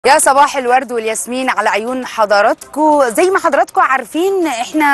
يا صباح الورد والياسمين على عيون حضراتكم. زي ما حضراتكم عارفين احنا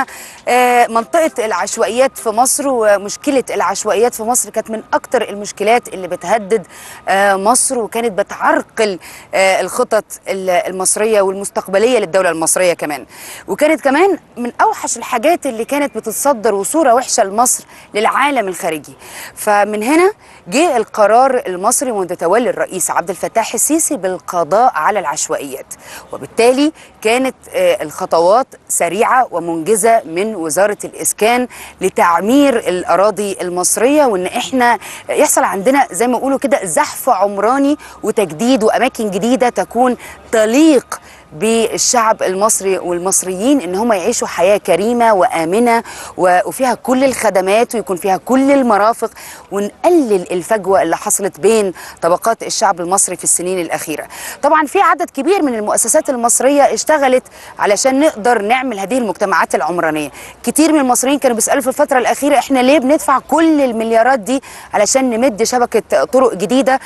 منطقة العشوائيات في مصر، ومشكلة العشوائيات في مصر كانت من اكتر المشكلات اللي بتهدد مصر، وكانت بتعرقل الخطط المصرية والمستقبلية للدولة المصرية كمان، وكانت كمان من اوحش الحاجات اللي كانت بتتصدر وصورة وحشة لمصر للعالم الخارجي. فمن هنا جه القرار المصري منذ تولي الرئيس عبد الفتاح السيسي بالقضاء على العشوائيات، وبالتالي كانت الخطوات سريعة ومنجزة من وزارة الإسكان لتعمير الأراضي المصرية، وإن إحنا يحصل عندنا زي ما يقولوا كده زحف عمراني وتجديد وأماكن جديدة تكون تليق بالشعب المصري والمصريين، ان هم يعيشوا حياة كريمة وآمنة وفيها كل الخدمات ويكون فيها كل المرافق، ونقلل الفجوة اللي حصلت بين طبقات الشعب المصري في السنين الأخيرة. طبعا في عدد كبير من المؤسسات المصرية اشتغلت علشان نقدر نعمل هذه المجتمعات العمرانية. كتير من المصريين كانوا بيسألوا في الفترة الأخيرة احنا ليه بندفع كل المليارات دي علشان نمد شبكة طرق جديدة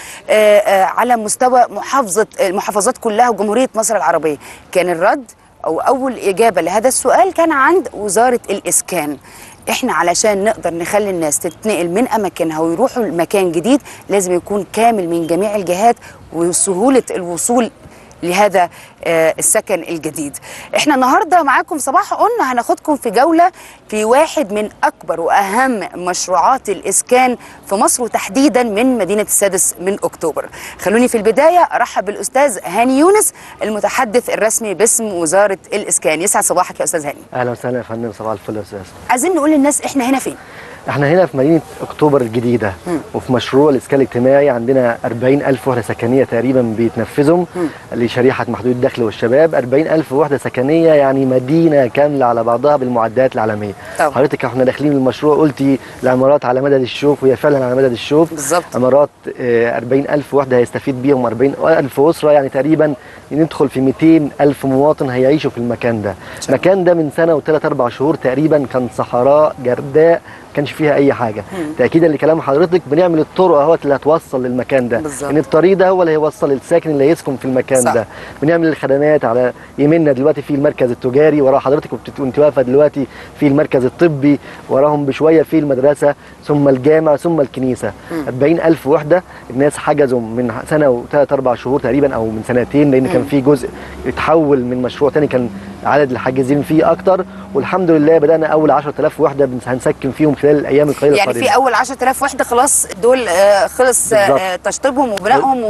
على مستوى المحافظات كلها وجمهورية مصر العربية. كان الرد أو أول إجابة لهذا السؤال كان عند وزارة الإسكان. إحنا علشان نقدر نخلي الناس تتنقل من أماكنها ويروحوا لمكان جديد لازم يكون كامل من جميع الجهات وسهولة الوصول لهذا السكن الجديد. احنا النهارده معاكم صباح قلنا هناخدكم في جولة في واحد من أكبر وأهم مشروعات الإسكان في مصر، وتحديدا من مدينة السادس من أكتوبر. خلوني في البداية أرحب بالأستاذ هاني يونس المتحدث الرسمي باسم وزارة الإسكان. يسعد صباحك يا أستاذ هاني. أهلا وسهلا يا فندم، صباح الفل يا أستاذ. عايزين نقول للناس احنا هنا فين؟ احنا هنا في مدينة أكتوبر الجديدة، وفي مشروع الإسكان الاجتماعي. عندنا 40,000 وحدة سكنية تقريبا بيتنفذهم لشريحة محدود الدخل والشباب. 40,000 وحدة سكنية يعني مدينة كاملة على بعضها بالمعدات العالمية. طبعا. حضرتك احنا داخلين المشروع قلتي العمارات على مدد الشوف، وهي فعلا على مدد الشوف بالظبط. عمارات 40,000 وحدة هيستفيد بيهم 40,000 أسرة، يعني تقريبا ندخل في 200,000 مواطن هيعيشوا في المكان ده. المكان ده من سنة و3 4 شهور تقريبا كان صحراء جرداء، كانش فيها اي حاجه. تاكيدا لكلام حضرتك بنعمل الطرق اهوت اللي هتوصل للمكان ده، ان الطريق ده هو اللي هيوصل الساكن اللي هيسكن في المكان صح. ده بنعمل الخدمات على يمنا دلوقتي في المركز التجاري، ورا حضرتك وانت واقفه دلوقتي في المركز الطبي، وراهم بشويه في المدرسه، ثم الجامع، ثم الكنيسه. 40,000 وحده الناس حجزوا من سنه و3 4 شهور تقريبا او من سنتين، لان كان في جزء اتحول من مشروع ثاني كان عدد الحاجزين فيه اكتر، والحمد لله بدانا اول 10,000 وحده هنسكن فيهم خلال الايام القليله يعني القادمه. في اول 10,000 وحده خلاص دول خلص تشطيبهم وبنائهم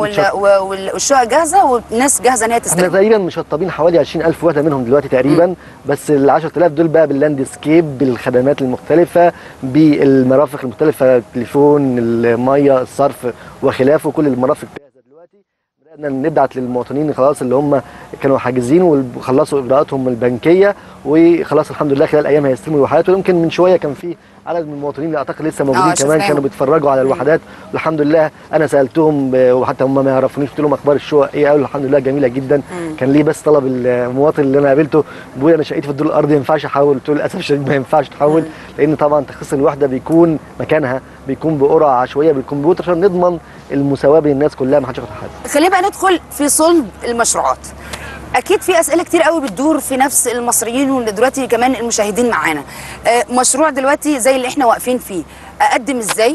والشقق جاهزه والناس جاهزه ان هي تستلم. احنا تقريبا مشطبين حوالي 20,000 وحده منهم دلوقتي تقريبا. بس ال 10,000 دول بقى باللاند سكيب، بالخدمات المختلفه، بالمرافق المختلفه، التليفون، الميه، الصرف وخلافه، كل المرافق جاهزه دلوقتي. بدأنا نبعت للمواطنين خلاص اللي هم كانوا حاجزين وخلصوا اجراءاتهم البنكيه، وخلاص الحمد لله خلال ايام هيستلموا الوحدات. ويمكن من شويه كان في عدد من المواطنين اللي اعتقد لسه موجودين كمان كانوا بيتفرجوا على الوحدات، والحمد لله انا سالتهم وحتى هم ما يعرفونيش، قلت لهم اخبار الشقق ايه، قالوا الحمد لله جميله جدا. كان ليه بس طلب المواطن اللي انا قابلته، بيقول انا شقتي في الدور الارضي ما ينفعش احول، قلت له للاسف الشديد ما ينفعش تحول، لان طبعا تخصيص الوحده بيكون مكانها بيكون بقرعه عشوائيه، بيكون بيوت عشان نضمن المساواه بين الناس كلها، ما حدش ياخد حد. خلينا بقى ندخل في صلب المشروعات. اكيد في اسئله كتير قوي بتدور في نفس المصريين ودلوقتي كمان المشاهدين معانا. مشروع دلوقتي زي اللي احنا واقفين فيه اقدم ازاي؟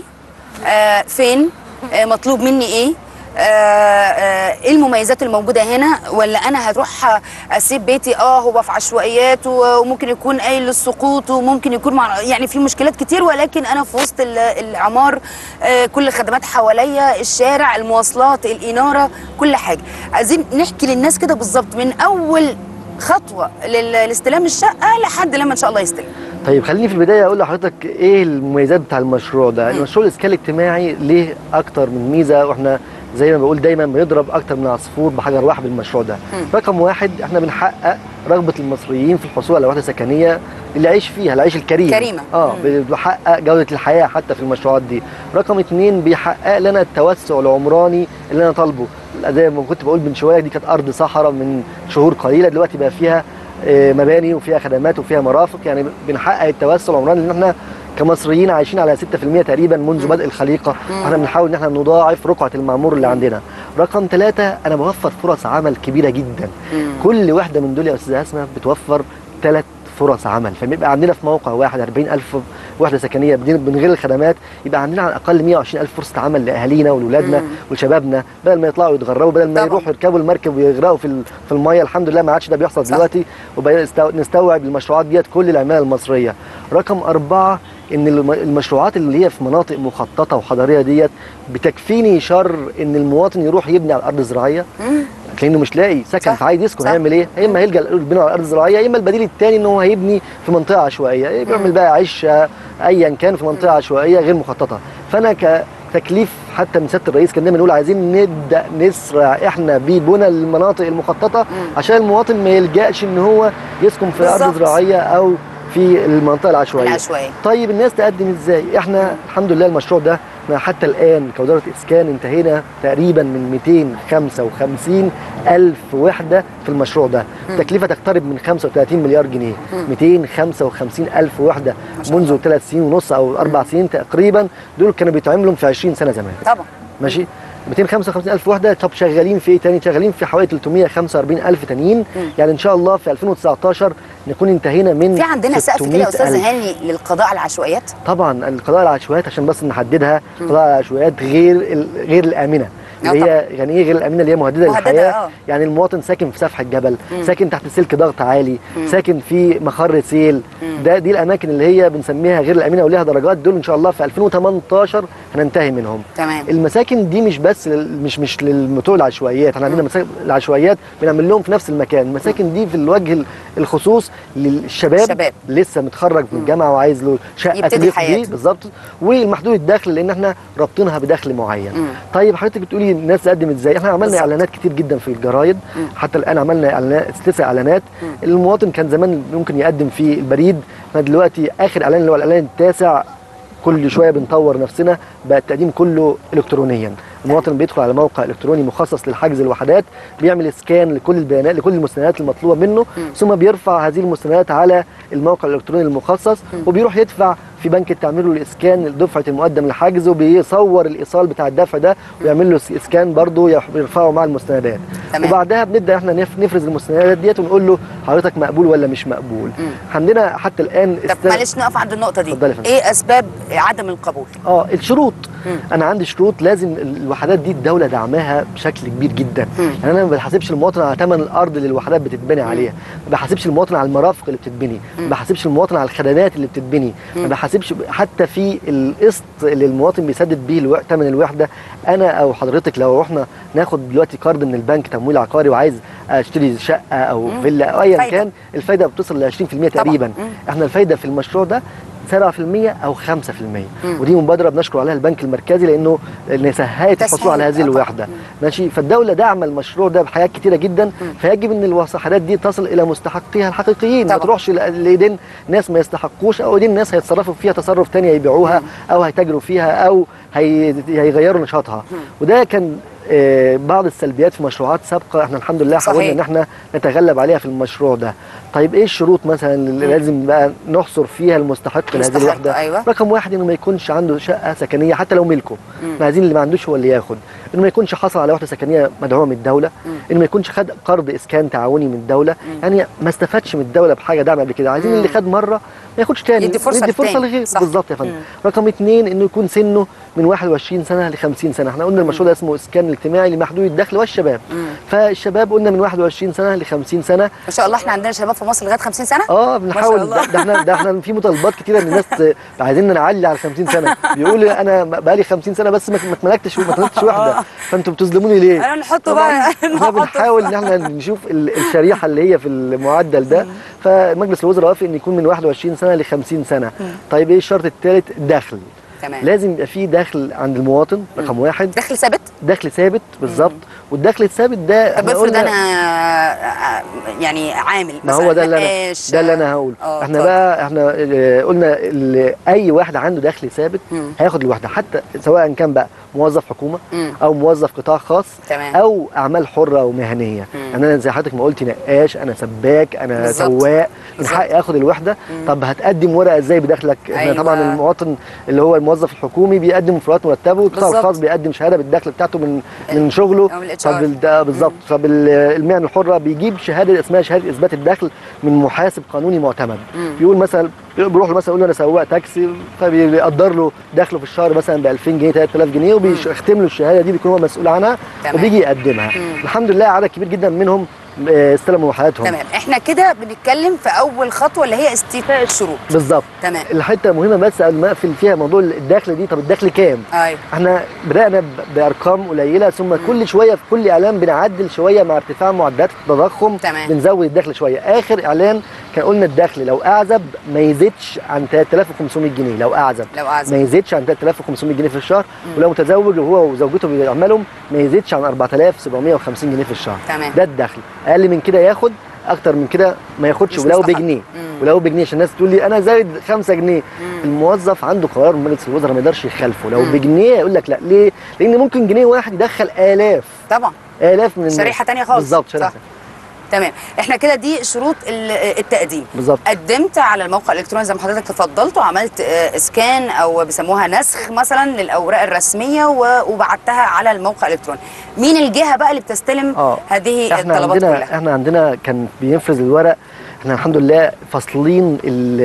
فين؟ مطلوب مني ايه؟ ايه المميزات الموجوده هنا؟ ولا انا هروح اسيب بيتي هو في عشوائيات وممكن يكون قايل للسقوط وممكن يكون يعني في مشكلات كتير، ولكن انا في وسط العمار، كل الخدمات حواليا، الشارع، المواصلات، الاناره، كل حاجه. عايزين نحكي للناس كده بالظبط من اول خطوه لاستلام الشقه لحد لما ان شاء الله يستلم. طيب خليني في البدايه اقول لحضرتك ايه المميزات بتاع المشروع ده. المشروع الاسكان الاجتماعي ليه اكتر من ميزه، واحنا زي ما بقول دايما بنضرب اكتر من عصفور بحجر واحد بالمشروع ده. رقم واحد، احنا بنحقق رغبه المصريين في الحصول على وحده سكنيه اللي يعيش فيها العيش الكريم كريمه. بيحقق جوده الحياه حتى في المشروعات دي. رقم اتنين، بيحقق لنا التوسع العمراني اللي انا طالبه. زي ما كنت بقول من شويه، دي كانت ارض صحراء من شهور قليله، دلوقتي بقى فيها مباني وفيها خدمات وفيها مرافق، يعني بنحقق التوسع العمراني اللي احنا كمصريين عايشين على 6% تقريبا منذ بدء الخليقه. احنا بنحاول ان احنا نضاعف رقعه المعمور اللي عندنا. رقم 3 انا بوفر فرص عمل كبيره جدا. كل واحده من دول يا استاذه اسماء بتوفر 3 فرص عمل، فبيبقى عندنا في موقع واحد 40,000 وحده سكنيه من غير الخدمات، يبقى عندنا على الاقل 120,000 فرصه عمل لاهالينا ولولادنا ولشبابنا، بدل ما يطلعوا يتغربوا، بدل ما يروحوا يركبوا المركب ويغرقوا في الميه. الحمد لله ما عادش ده بيحصل دلوقتي، وبنستوعب المشروعات ديت كل العماله المصريه. رقم 4 ان المشروعات اللي هي في مناطق مخططه وحضريه ديت بتكفيني شر ان المواطن يروح يبني على الارض الزراعيه لانه مش لاقي سكن، فعايز يسكن. هيعمل ايه؟ يا اما هيلجا للبناء على الارض الزراعيه، يا اما البديل الثاني ان هو هيبني في منطقه عشوائيه، بيعمل بقى عشه ايا كان في منطقه عشوائيه غير مخططه. فانا كتكليف حتى من سياده الرئيس كان دايما يقول عايزين نبدا نسرع احنا ببنى المناطق المخططه عشان المواطن ما يلجاش ان هو يسكن في ارض زراعيه او في المنطقه العشوائيه. طيب الناس تقدم ازاي؟ احنا الحمد لله المشروع ده حتى الان كوزاره اسكان انتهينا تقريبا من 255,000 وحده في المشروع ده، تكلفه تقترب من 35 مليار جنيه. 255,000 وحده منذ 3 سنين ونص او 4 سنين تقريبا، دول كانوا بيتعملوا في 20 سنه زمان. طبعا ماشي. 255,000 وحده. طب شغالين في ايه تاني؟ شغالين في حوالي 345,000 تانيين. يعني ان شاء الله في 2019 نكون انتهينا من في عندنا سقف كده يا استاذ هاني للقضاء على العشوائيات؟ طبعا القضاء على العشوائيات عشان بس نحددها، القضاء على العشوائيات غير الامنه، اللي هي يعني ايه غير الامنه؟ اللي هي مهدده للحياه. يعني المواطن ساكن في سفح الجبل، ساكن تحت سلك ضغط عالي، ساكن في مخر سيل، دي الاماكن اللي هي بنسميها غير الامنه وليها درجات. دول ان شاء الله في 2018 هننتهي منهم. تمام. المساكن دي مش بس مش للمتوع العشوائيات، احنا عندنا العشوائيات بنعمل لهم في نفس المكان. المساكن دي في الوجه الخصوص للشباب لسه متخرج من الجامعه وعايز له شقه تليق بيه بالظبط، والمحدود الدخل لان احنا رابطينها بدخل معين. طيب حضرتك بتقولي الناس تقدم ازاي؟ احنا عملنا اعلانات كتير جدا في الجرايد، حتى الان عملنا اعلانات 6 اعلانات. المواطن كان زمان ممكن يقدم في البريد، احنا دلوقتي اخر اعلان اللي هو الاعلان التاسع كل شويه بنطور نفسنا، بقى التقديم كله الكترونيا. المواطن بيدخل على موقع الكتروني مخصص للحجز الوحدات، بيعمل اسكان لكل البيانات لكل المستندات المطلوبه منه، ثم بيرفع هذه المستندات على الموقع الالكتروني المخصص، وبيروح يدفع في بنك التعمير له الاسكان دفعه المقدم للحجز، وبيصور الايصال بتاع الدفع ده ويعمل له اسكان برضه يرفعه مع المستندات. وبعدها بنبدا احنا نفرز المستندات ديت ونقول له حضرتك مقبول ولا مش مقبول. عندنا حتى الان طب معلش نقف عند النقطه دي. ايه اسباب عدم القبول؟ الشروط. انا عندي شروط لازم الوحدات دي الدوله دعمها بشكل كبير جدا. يعني انا ما بحاسبش المواطن على ثمن الارض اللي الوحدات بتتبني عليها، ما بحاسبش المواطن على المرافق اللي بتتبني، ما بحاسبش المواطن على الخدمات اللي بتتبني، ما بحاسبش حتى في القسط اللي المواطن بيسدد بيه ثمن الوحده. انا او حضرتك لو رحنا ناخد دلوقتي قرض من البنك تمويل عقاري وعايز اشتري شقه او فيلا او ايا كان، الفايده بتصل ل 20% تقريبا. احنا الفايده في المشروع ده 7% او 5%، ودي مبادره بنشكر عليها البنك المركزي لانه سهلت الحصول على هذه الوحده. ماشي. فالدوله داعمه المشروع ده بحاجات كتيره جدا، فيجب ان الوحدات دي تصل الى مستحقيها الحقيقيين، ما تروحش لايدين ناس ما يستحقوش، او ايدين ناس هيتصرفوا فيها تصرف ثاني يبيعوها او هيتاجروا فيها او هيغيروا نشاطها. وده كان بعض السلبيات في مشروعات سابقه، احنا الحمد لله حاولنا ان احنا نتغلب عليها في المشروع ده. طيب ايه الشروط مثلا اللي لازم بقى نحصر فيها المستحق لهذه الوحده؟ أيوة. رقم 1 انه ما يكونش عنده شقه سكنيه حتى لو ملكه، احنا عايزين اللي ما عندوش هو اللي ياخد. انه ما يكونش حصل على وحده سكنيه مدعومه من الدوله، انه ما يكونش خد قرض اسكان تعاوني من الدوله، يعني ما استفادش من الدوله بحاجه دعم قبل كده. عايزين اللي خد مره ما ياخدش تاني، يدي فرصه لغيره. بالظبط يا فندم. رقم 2 انه يكون سنه من 21 سنه ل 50 سنه. احنا قلنا المشروع ده اسمه اسكان اجتماعي لمحدود الدخل والشباب، فالشباب قلنا من 21 سنه ل 50 سنه. ما شاء الله احنا عندنا شباب في مصر لغايه 50 سنه. بنحاول. ده احنا في مطالبات كتيره ان الناس عايزيننا نعلي على 50 سنه، بيقول انا بقالي 50 سنه بس ما اتملكتش وحده، فانتوا بتظلموني ليه؟ انا نحطه بقى. احنا بنحاول ان احنا نشوف الشريحه اللي هي في المعدل ده، فمجلس الوزراء وافق ان يكون من 21 سنه ل 50 سنه. طيب ايه الشرط الثالث؟ الدخل. تمام. لازم يبقى في دخل عند المواطن. رقم 1 دخل ثابت. دخل ثابت بالظبط. والدخل الثابت ده طب افرض انا يعني عامل ما هو ده اللي انا هقوله. احنا بقى قلنا اي واحد عنده دخل ثابت هياخد الوحده، حتى سواء كان بقى موظف حكومه او موظف قطاع خاص تمام. او اعمال حره ومهنيه. يعني انا زي حضرتك ما قلتي نقاش، انا سباك، انا بالظبط. سواق، من حقي اخد الوحده. طب هتقدم ورقه ازاي بدخلك؟ أيوة. احنا طبعا المواطن اللي هو الموظف الحكومي بيقدم فروقات مرتبه، والقطاع الخاص بيقدم شهاده بالدخل بتاعته من شغله. بالظبط. طب المهن الحره بيجيب شهاده اسمها شهاده اثبات الدخل من محاسب قانوني معتمد. بيقول مثلا، بيروح له مثلا يقول له انا سواق تاكسي، فبيقدر له دخله في الشهر مثلا ب 2000 جنيه 3000 جنيه، وبيختم له الشهاده دي، بيكون هو مسؤول عنها. تمام. وبيجي يقدمها. الحمد لله عدد كبير جدا منهم استلموا وحداتهم. تمام. احنا كده بنتكلم في اول خطوه اللي هي استيفاء الشروط. بالظبط. تمام. الحته مهمه بس قبل ما اقفل فيها موضوع الدخل دي. طب الدخل كام؟ ايوه. احنا بدانا بارقام قليله، ثم كل شويه في كل اعلان بنعدل شويه مع ارتفاع معدلات التضخم. تمام. بنزود الدخل شويه. اخر اعلان كان قلنا الدخل لو اعزب ما يزيدش عن 3500 جنيه، لو اعزب ما يزيدش عن 3500 جنيه في الشهر. ولو متزوج وهو وزوجته بيعملوا ما يزيدش عن 4750 جنيه في الشهر. تمام. ده الدخل. اقل من كده ياخد، اكتر من كده ما ياخدش، ولو بجنيه. ولو بجنيه، عشان الناس تقول لي انا زايد 5 جنيه. الموظف عنده قرار من مجلس الوزراء ما يقدرش يخالفه. لو بجنيه يقول لك لا. ليه؟ لان ممكن جنيه واحد يدخل الاف. طبعا. الاف من شريحه ثانيه خالص. بالظبط. شريحه. تمام. احنا كده دي شروط التقديم. بالظبط. قدمت على الموقع الالكتروني زي ما حضرتك تفضلت، وعملت اسكان او بيسموها نسخ مثلا للاوراق الرسميه وبعتها على الموقع الالكتروني. مين الجهه بقى اللي بتستلم هذه الطلبات كلها؟ احنا عندنا كان بينفذ الورق. احنا الحمد لله فاصلين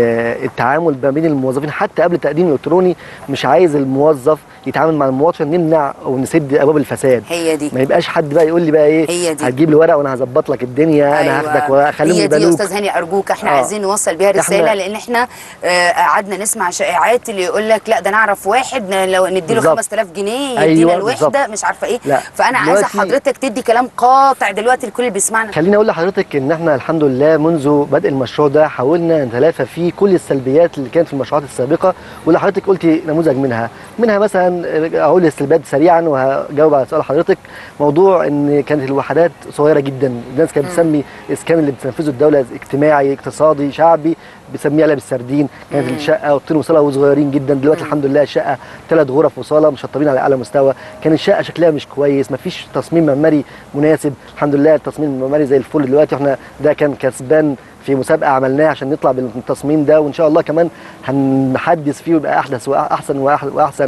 التعامل ما بين الموظفين حتى قبل التقديم الالكتروني. مش عايز الموظف يتعامل مع المواطن، نمنع او نسد ابواب الفساد. هي دي. ما يبقاش حد بقى يقول لي بقى ايه هتجيب لي ورق وانا هظبط لك الدنيا. أيوة. انا هاخدك واخليهم يبقى يبالوك. هي دي يا استاذ هاني ارجوك احنا عايزين نوصل بيها رساله، لان احنا قعدنا نسمع شائعات اللي يقول لك لا ده انا اعرف واحد لو نديله 5000 جنيه يدينا أيوة الوحده مش عارفه ايه. فانا عايزه حضرتك تدي كلام قاطع دلوقتي لكل اللي بيسمعنا. خليني اقول لحضرتك ان احنا الحمد لله منذ بدء المشروع ده حاولنا نتلافى فيه كل السلبيات اللي كانت في المشروعات السابقه، واللي حضرتك قلتي نموذج منها مثلا. اقول السلبيات سريعا وهجاوب على سؤال حضرتك. موضوع ان كانت الوحدات صغيره جدا. الناس كانت بتسمي اسكان اللي بتنفذه الدوله اجتماعي اقتصادي شعبي، بسميه علب السردين. كانت الشقه اوضتين وصاله وصغيرين جدا. دلوقتي الحمد لله الشقه 3 غرف وصاله مشطبين على اعلى مستوى. كان الشقه شكلها مش كويس، مفيش تصميم معماري مناسب. الحمد لله التصميم المعماري زي الفل دلوقتي. احنا ده كان كسبان في مسابقه عملناها عشان نطلع بالتصميم ده، وان شاء الله كمان هنحدث فيه ويبقى احدث واحسن واحسن.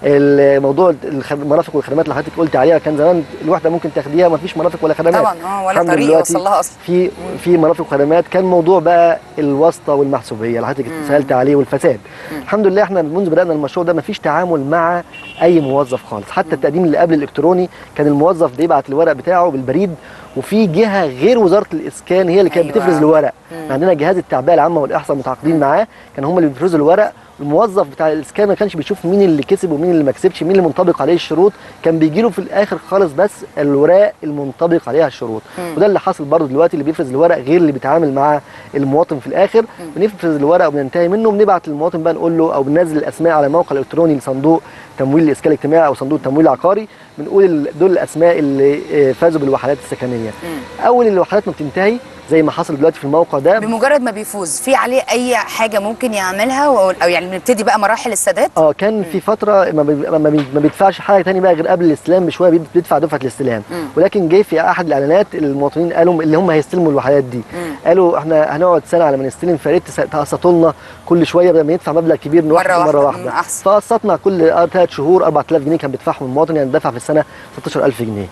الموضوع المرافق والخدمات اللي حضرتك قلت عليها، كان زمان الوحده ممكن تاخديها ما فيش مرافق ولا خدمات طبعا. ولا طريق يوصل لها اصلا. في مرافق وخدمات. كان موضوع بقى الواسطه والمحسوبيه اللي حضرتك سالت عليه والفساد. الحمد لله احنا منذ بدانا المشروع ده ما فيش تعامل مع اي موظف خالص. حتى التقديم اللي قبل الالكتروني كان الموظف ده يبعت الورق بتاعه بالبريد، وفي جهه غير وزاره الاسكان هي اللي كانت بتفرز الورق. عندنا جهاز التعبئه العامه والاحصاء متعاقدين معاه، كان هم اللي بيفرزوا الورق. الموظف بتاع الاسكان ما كانش بيشوف مين اللي كسب ومين اللي ما كسبش، مين اللي منطبق عليه الشروط. كان بيجي له في الاخر خالص بس الوراق المنطبق عليها الشروط. وده اللي حاصل برضه دلوقتي. اللي بيفرز الورق غير اللي بيتعامل مع المواطن في الاخر. بنفرز الورق وبننتهي منه، بنبعت للمواطن بقى نقول له، او بننزل الاسماء على موقع الكتروني لصندوق تمويل الاسكان الاجتماعي او صندوق التمويل العقاري. بنقول دول الاسماء اللي فازوا بالوحدات السكنيه. اول الوحدات ما بتنتهي زي ما حصل دلوقتي في الموقع ده، بمجرد ما بيفوز في عليه اي حاجه ممكن يعملها، او يعني بنبتدي بقى مراحل السداد. كان في فتره ما بيدفعش حاجه ثاني بقى غير قبل الاستلام بشويه، بيدفع دفعه الاستلام. ولكن جه في احد الاعلانات المواطنين قالوا اللي هم هيستلموا الوحدات دي، قالوا احنا هنقعد سنه على ما نستلم، فياريت تقسطوا لنا كل شويه بدل ما يدفع مبلغ كبير مره واحده. فقسطنا كل 3 شهور 4000 جنيه كان بيدفعهم المواطن، يعني دفع في السنه 16000 جنيه.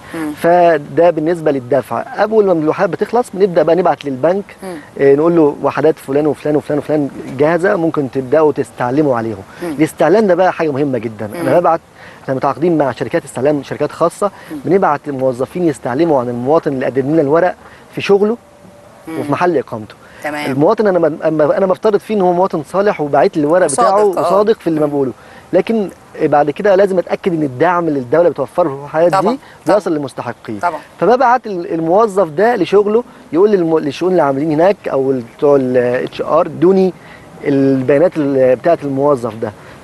فده بالنسبه للدفع. اول ما الوحدات بتخلص بنبدا بقى نبعت للبنك نقول له وحدات فلان وفلان وفلان وفلان جاهزه، ممكن تبداوا تستعلموا عليهم. الاستعلام ده بقى حاجه مهمه جدا. انا ببعت، احنا متعاقدين مع شركات استعلام، شركات خاصه، بنبعت موظفين يستعلموا عن المواطن اللي قدم لنا الورق في شغله وفي محل اقامته. تمام. المواطن انا بفترض فيه ان هو مواطن صالح وبعت لي الورق بتاعه وصادق في اللي ما بقوله، لكن بعد كده لازم اتاكد ان الدعم اللي الدوله بتوفره في الحالات دي بيصل للمستحقين. فببعت الموظف ده لشغله يقول للشؤون اللي عاملين هناك او بتوع الاتش ار دوني البيانات بتاعه الموظف ده.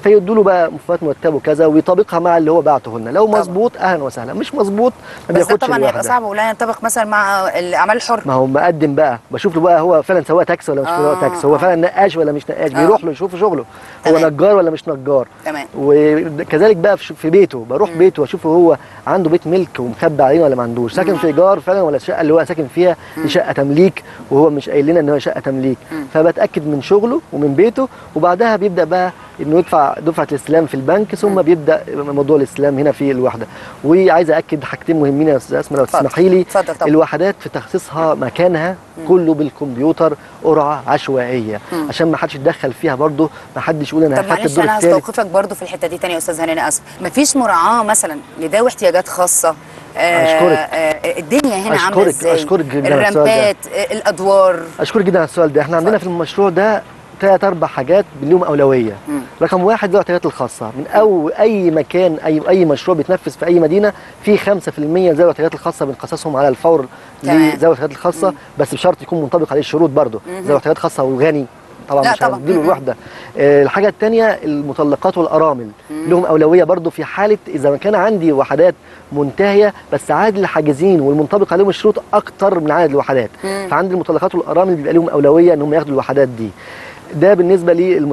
فيدوا له بقى مفاوضات مرتبه كذا ويطابقها مع اللي هو بعته لنا. لو مظبوط اهلا وسهلا، مش مظبوط ما بس ده بياخدش طبعا الواحده. هيبقى صعب ولا ينطبق مثلا مع الاعمال الحره. ما هو مقدم بقى، بشوف له بقى هو فعلا سواق تاكسي ولا مش سواق تاكسي، هو فعلا نقاش ولا مش نقاش، بيروح له يشوف شغله هو نجار ولا مش نجار. تمام. وكذلك بقى في بيته، بروح بيته واشوفه هو عنده بيت ملك ومخبي علينا ولا ما عندوش، ساكن في ايجار فعلا ولا الشقه اللي هو ساكن فيها دي شقه تمليك وهو مش قايل لنا ان هو شقه تمليك. فبتاكد من شغله ومن بيته، وبعدها بيبدا بقى انه يدفع دفعه الاستلام في البنك، ثم بيبدا موضوع الاستلام هنا في الوحده. وعايز اكد حاجتين مهمين يا استاذ اسماء لو تسمحي لي. الوحدات في تخصيصها مكانها كله بالكمبيوتر، قرعه عشوائيه عشان ما حدش يتدخل فيها برضه، ما حدش يقول انا هخدت الدور الثالث. انا هستوقفك برضه في الحته دي تاني يا استاذ هاني، انا اسف. مفيش مراعاه مثلا لذوي احتياجات خاصه؟ اشكرك. الدنيا هنا عامله ازاي؟ اشكرك جدا على السؤال الرمبات، الادوار. اشكرك جدا على السؤال ده. احنا عندنا في المشروع ده 3-4 حاجات لهم اولويه. رقم 1 ذوي الاحتياجات الخاصه، من اي مكان اي مشروع بيتنفذ في اي مدينه في 5% ذوي الاحتياجات الخاصه بنخصصهم على الفور لذوي الاحتياجات الخاصه، بس بشرط يكون منطبق عليه الشروط برضه. ذوي الاحتياجات الخاصه وغني طبعا مش هنديله الوحده. الحاجه الثانيه المطلقات والارامل لهم اولويه برضه، في حاله اذا ما كان عندي وحدات منتهيه بس عدد الحاجزين والمنطبق عليهم الشروط اكتر من عدد الوحدات، فعند المطلقات والارامل بيبقى لهم اولويه ان هم ياخدوا الوحدات دي. ده بالنسبه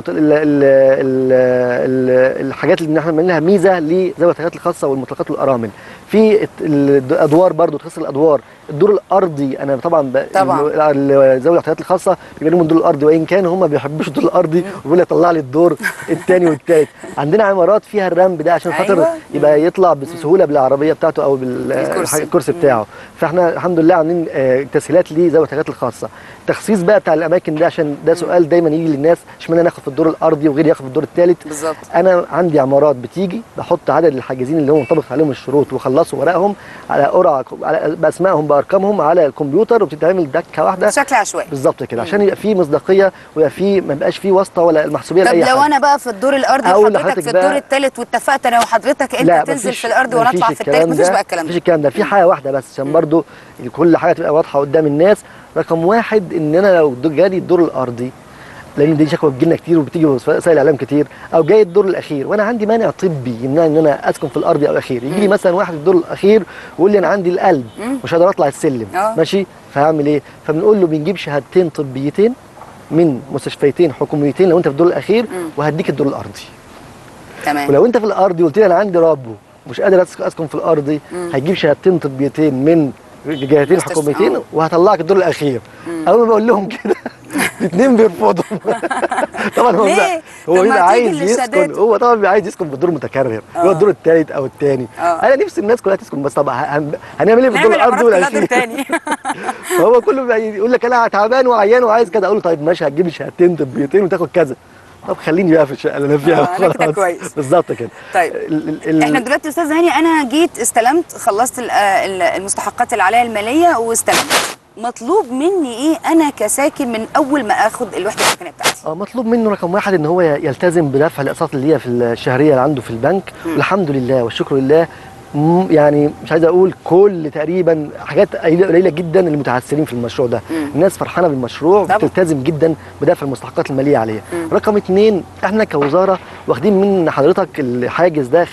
الحاجات اللي احنا بنعمل لها ميزه لذوي الاحتياجات الخاصه والمطلقات والارامل. في الادوار برضو، تخص الادوار، الدور الارضي انا طبعا ذوي الاحتياجات الخاصه بيبقى لهم الدور الارضي، وان كان هم ما بيحبوش الدور الارضي ويقول لي طلع لي الدور الثاني والثالث. عندنا عمارات فيها الرمب ده عشان خاطر يبقى يطلع بسهوله بالعربيه بتاعته او بالكرسي بتاعه. فاحنا الحمد لله عاملين تسهيلات لذوي الاحتياجات الخاصه. التخصيص بقى بتاع الاماكن ده عشان ده سؤال دايما يجي للناس، اشمعنى ناخد في الدور الارضي وغيري ياخد في الدور الثالث؟ بالظبط. انا عندي عمارات بتيجي بحط عدد الحاجزين اللي هم منطبق عليهم الشروط وخلصوا ورقهم على قرعه باسمائهم بارقامهم على الكمبيوتر، وبتتعمل دكه واحده بشكل عشوائي بالظبط كده عشان يبقى في مصداقيه ويبقى في ما يبقاش في واسطه ولا المحسوبيه لاي حد. طب لو انا بقى في الدور الارضي وحضرتك في الدور الثالث واتفقت انا وحضرتك انت تنزل في الارض وانا اطلع في الثالث، مفيش بقى الكلام ده؟ مفيش الكلام ده. في حاجه واحده بس عشان برضو كل حاجه تبقى واضحه قدام الناس. رقم 1 ان انا لو جالي الدور الارضي، لان دي شكوى بتجي لنا كتير وبتيجي وسائل الاعلام كتير، او جاي الدور الاخير وانا عندي مانع طبي يمنعني ان انا اسكن في الارضي او الاخير، يجي لي مثلا واحد في الدور الاخير ويقول لي انا عندي القلب مش هقدر اطلع السلم ماشي، فهعمل ايه؟ فبنقول له بنجيب شهادتين طبيتين من مستشفيتين حكوميتين لو انت في الدور الاخير، وهديك الدور الارضي. تمام. ولو انت في الارضي وقلت لي انا عندي ربو مش قادر اسكن في الارضي، هيجيب شهادتين طبيتين من جهتين حكوميتين وهطلعك الدور الاخير. اول ما بقول لهم كده الاثنين بيرفضوا. طبعا هو بيبقى عايز يسكن، هو طبعا بيبقى عايز يسكن في الدور متكرر هو الدور الثالث او الثاني. انا نفسي الناس كلها تسكن، بس طب هنعمل ايه في الدور الارضي والاخير؟ فهو كله يقول لك انا تعبان وعيان وعايز كذا، اقول له طيب ماشي هتجيب شهادتين طبيتين وتاخد كذا. طب خليني بقى في الشقه اللي انا فيها. انا كده كويس بالظبط كده. طيب احنا دلوقتي استاذ هاني انا جيت استلمت، خلصت المستحقات اللي عليا الماليه واستلمت، مطلوب مني ايه انا كساكن من اول ما اخد الوحده السكنيه بتاعتي؟ مطلوب منه رقم 1 ان هو يلتزم بدفع الاقساط اللي هي في الشهريه اللي عنده في البنك. والحمد لله والشكر لله يعني مش عايز اقول كل تقريبا حاجات قليله جدا المتعثرين في المشروع ده. الناس فرحانه بالمشروع وبتلتزم جدا بدفع المستحقات الماليه عليه. رقم 2 احنا كوزاره واخدين من حضرتك الحاجز ده 5%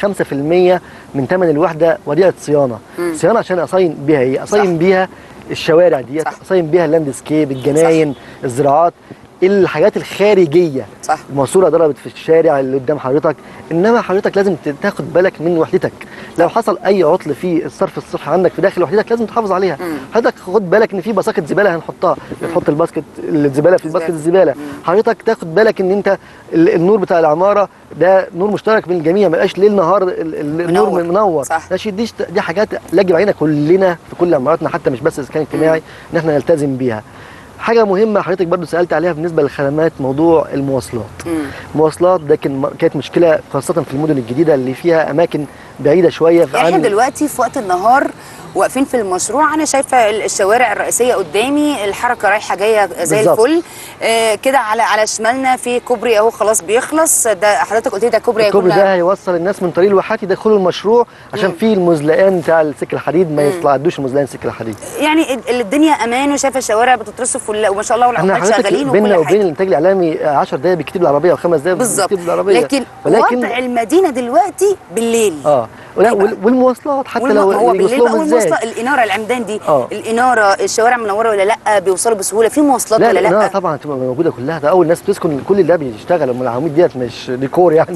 من ثمن الوحده وديعه صيانه. صيانه عشان اصين بيها ايه؟ اصين بيها الشوارع دي، اصين بيها اللاندسكيب، الجناين، الزراعات، الحاجات الخارجيه صح. الماسوره ضربت في الشارع اللي قدام حضرتك، انما حضرتك لازم تاخد بالك من وحدتك. لو حصل اي عطل في الصرف الصحي عندك في داخل وحدتك لازم تحافظ عليها. حضرتك خد بالك ان في باسكت زباله هنحطها، تحط الباسكت الزباله في الباسكت الزباله. حضرتك تاخد بالك ان انت النور بتاع العماره ده نور مشترك بين الجميع، ما يبقاش ليل نهار النور منور. ماشي، دي حاجات يجب علينا كلنا في كل عماراتنا حتى مش بس اسكان اجتماعي ان احنا نلتزم بيها. حاجه مهمه حضرتك برضو سالت عليها بالنسبه للخدمات، موضوع المواصلات. المواصلات ده كانت مشكله خاصه في المدن الجديده اللي فيها اماكن بعيده شويه احنا دلوقتي في وقت النهار واقفين في المشروع، انا شايفه الشوارع الرئيسيه قدامي، الحركه رايحه جايه زي الفل. كده على شمالنا في كوبري اهو خلاص بيخلص، ده حضرتك قلت لي ده كوبري الكوبري ده هيوصل الناس من طريق الواحات يدخلوا المشروع عشان في المزلقان بتاع السكه الحديد ما يطلعوش المزلقان السكه الحديد. يعني الدنيا امان وشايفه الشوارع بتترصف وما شاء الله والعمال شغالين وكل حاجه. بيننا وبين الانتاج الاعلامي 10 دقائق بكتير بالعربيه و5 دقائق بالظبط بالعربيه. لكن وضع المدينه دلوقتي بالليل والمواصلات حتى لو هو بالليل بقى والمواصلات، الاناره العمدان دي الاناره، الشوارع منوره ولا لا، بيوصلوا بسهوله في مواصلات ولا لا؟ الاناره طبعا تبقى موجوده كلها، ده اول ناس بتسكن كل ده بيشتغل، العواميد ديت مش ديكور يعني.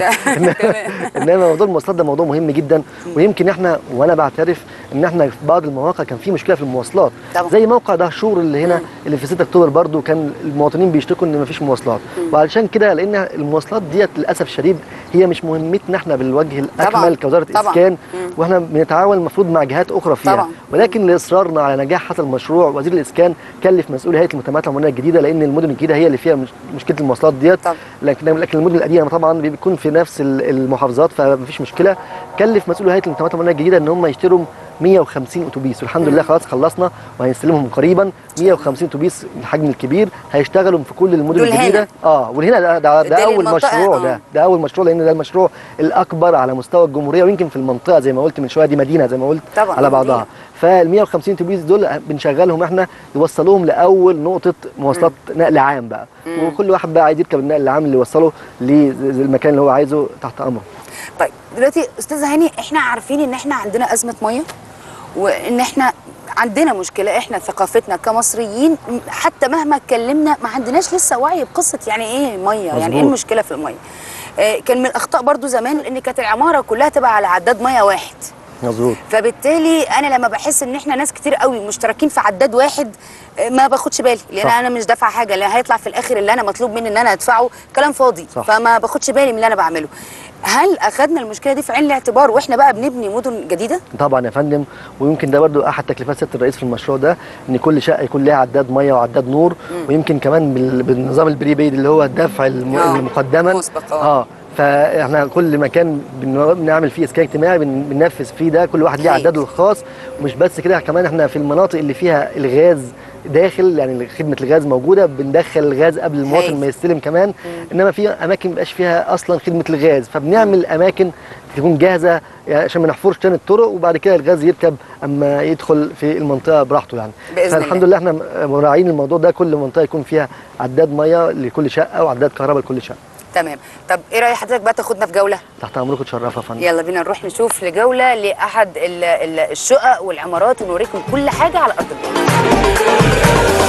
انما موضوع المواصلات ده موضوع مهم جدا، ويمكن احنا وانا بعترف ان احنا في بعض المواقع كان في مشكله في المواصلات طبعا. زي موقع دهشور اللي هنا اللي في 6 اكتوبر برضو كان المواطنين بيشتكوا ان مفيش مواصلات، وعلشان كده لان المواصلات ديت للاسف الشديد هي مش مهمتنا احنا بالوجه الاكمل كوزاره اسكان، واحنا بنتعاون المفروض مع جهات اخرى فيها طبعا. ولكن لاصرارنا على نجاح هذا المشروع وزير الاسكان كلف مسؤول هيئه المجتمعات العمرانيه الجديده، لان المدن الجديده هي اللي فيها مشكله المواصلات ديت، لكن المدن القديمه طبعا بيكون في نفس المحافظات فمفيش مشكله. كلف مسؤول هيئه المجتمعات العمرانيه الجديده ان هم يشتروا 150 اتوبيس، والحمد لله خلاص خلصنا وهنستلمهم قريبا. 150 اتوبيس الحجم الكبير هيشتغلوا في كل المدن الجديده. والهنا ده اول مشروع، ده اول مشروع، لان ده المشروع الاكبر على مستوى الجمهوريه، ويمكن في المنطقه زي ما قلت من شويه دي مدينه زي ما قلت طبعا على بعضها. فال 150 اتوبيس دول بنشغلهم احنا يوصلوهم لاول نقطه مواصلات نقل عام بقى، وكل واحد بقى عايز يركب النقل العام اللي يوصله للمكان اللي هو عايزه تحت امره. طيب دلوقتي استاذه هاني، احنا عارفين ان احنا عندنا ازمه ميه، وان احنا عندنا مشكله، احنا ثقافتنا كمصريين حتى مهما اتكلمنا ما عندناش لسه وعي بقصه يعني ايه ميه، مزبوط. يعني ايه المشكله في الميه. كان من الاخطاء برضو زمان ان كانت العماره كلها تبقى على عداد ميه واحد. مظبوط. فبالتالي انا لما بحس ان احنا ناس كتير قوي مشتركين في عداد واحد ما باخدش بالي، لان انا مش دافعه حاجه، اللي هيطلع في الاخر اللي انا مطلوب مني ان انا ادفعه كلام فاضي، صح. فما باخدش بالي من اللي انا بعمله. هل اخذنا المشكله دي في عين الاعتبار واحنا بقى بنبني مدن جديده؟ طبعا يا فندم، ويمكن ده برضو احد تكليفات سياده الرئيس في المشروع ده، ان كل شقه يكون لها عداد ميه وعداد نور، ويمكن كمان بالنظام البريبيد اللي هو الدفع مقدما. فاحنا كل مكان بنعمل فيه اسكان اجتماعي بننفذ فيه ده، كل واحد ليه عداده الخاص. ومش بس كده، كمان احنا في المناطق اللي فيها الغاز داخل، يعني خدمه الغاز موجوده، بندخل الغاز قبل المواطن ما يستلم كمان. انما في اماكن ما بيبقاش فيها اصلا خدمه الغاز، فبنعمل اماكن تكون جاهزه يعني عشان ما نحفرش تاني الطرق، وبعد كده الغاز يركب اما يدخل في المنطقه براحته يعني. فالحمد لله احنا مراعيين الموضوع ده، كل منطقه يكون فيها عداد ميه لكل شقه وعداد كهرباء لكل شقه. تمام. طب ايه راي حضرتك بقى تاخدنا في جوله؟ تحت امركم، تشرفوا يا فندم. يلا بينا نروح نشوف لجوله لاحد الشقق والعمارات ونوريكم كل حاجه على ارض الواقع.